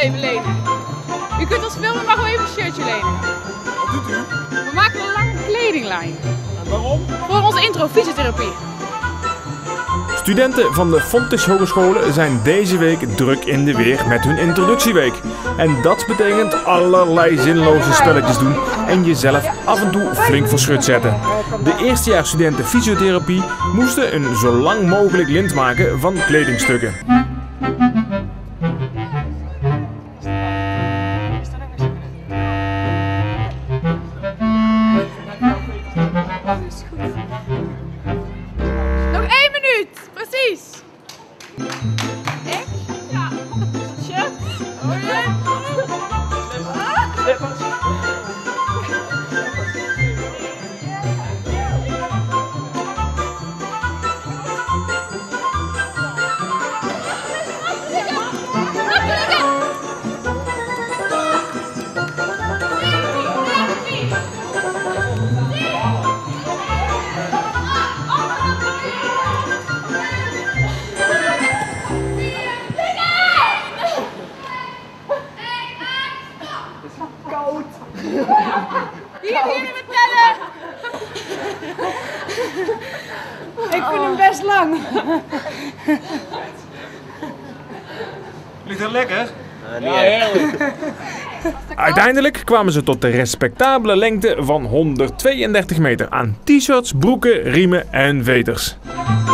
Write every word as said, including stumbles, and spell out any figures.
even lenen. U kunt ons filmen, maar gewoon even een shirtje lenen. Wat doet u? We maken een lange kledinglijn. En waarom? Voor onze intro fysiotherapie. Studenten van de Fontys Hogescholen zijn deze week druk in de weer met hun introductieweek. En dat betekent allerlei zinloze spelletjes doen en jezelf af en toe flink voor schut zetten. De eerstejaarsstudenten fysiotherapie moesten een zo lang mogelijk lint maken van kledingstukken. Nog één minuut, precies. Echt? Ja. Shirt. Oh ja. Hier, hier met tellen! Ik vind hem best lang. Ligt het lekker? Ja, heerlijk. Uiteindelijk kwamen ze tot de respectabele lengte van honderdtweeëndertig meter aan t-shirts, broeken, riemen en veters.